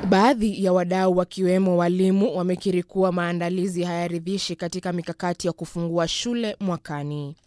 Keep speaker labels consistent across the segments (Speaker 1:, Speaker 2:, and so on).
Speaker 1: Baadhi ya wadau wakiwemo walimu wamekiri kuwa maandalizi hayaridhishi katika mikakati ya kufungua shule mwakani.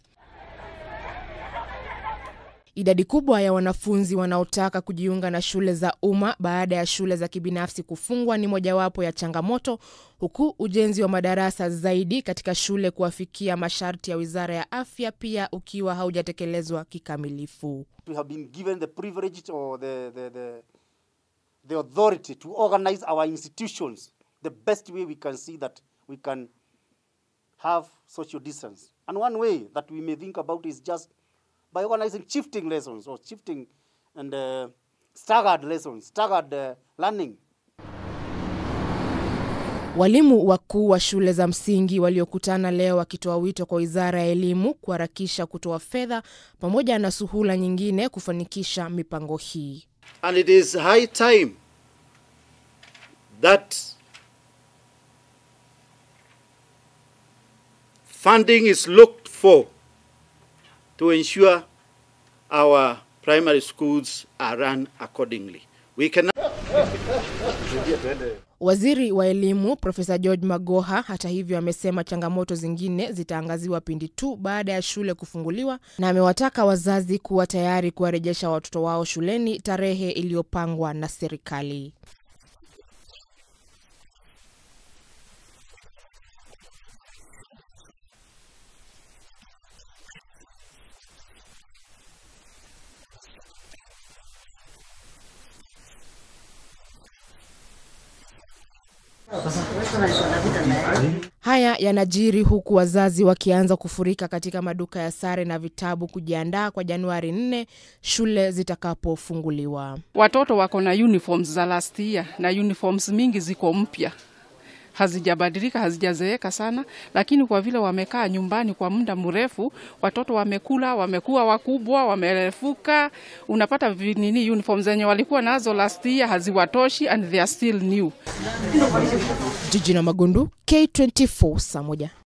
Speaker 1: Idadi kubwa ya wanafunzi wanaotaka kujiunga na shule za umma baada ya shule za kibinafsi kufungwa ni mojawapo ya changamoto, huku ujenzi wa madarasa zaidi katika shule kuafikia masharti ya Wizara ya Afya pia ukiwa haujatekelezwa kikamilifu.
Speaker 2: We have been given the privilege or the authority to organize our institutions the best way we can see that we can have social distance. And one way that we may think about is just by organizing shifting lessons or shifting and staggered lessons, staggered learning.
Speaker 1: Walimu wakuu wa shule za msingi waliokutana leo wakitoa wito kwa Wizara ya Elimu kuharakisha kutoa fedha pamoja na suhula nyingine kufanikisha mipango hii.
Speaker 3: And it is high time that funding is looked for to ensure our primary schools are run accordingly. We cannot...
Speaker 1: Waziri wa Elimu Profesa George Magoha hata hivyo amesema changamoto zingine zitaangaziwa pindi tu baada ya shule kufunguliwa, na amewataka wazazi kuwa tayari kuwarejesha watoto wao shuleni tarehe iliyopangwa na serikali. Haya yanajiri huku wazazi wakianza kufurika katika maduka ya sare na vitabu kujiandaa kwa Januari 4 shule zitakapofunguliwa.
Speaker 4: Watoto wako na uniforms za last year na uniforms mingi ziko mpya. Hazijabadilika, hazijazeeka sana, lakini kwa vile wamekaa nyumbani kwa muda mrefu, watoto wamekula, wamekuwa wakubwa, wamerefuka, unapata nini uniforms zenye walikuwa nazo last year haziwatoshi and they are still new.
Speaker 1: Jijina Magundu, K24 saa 1.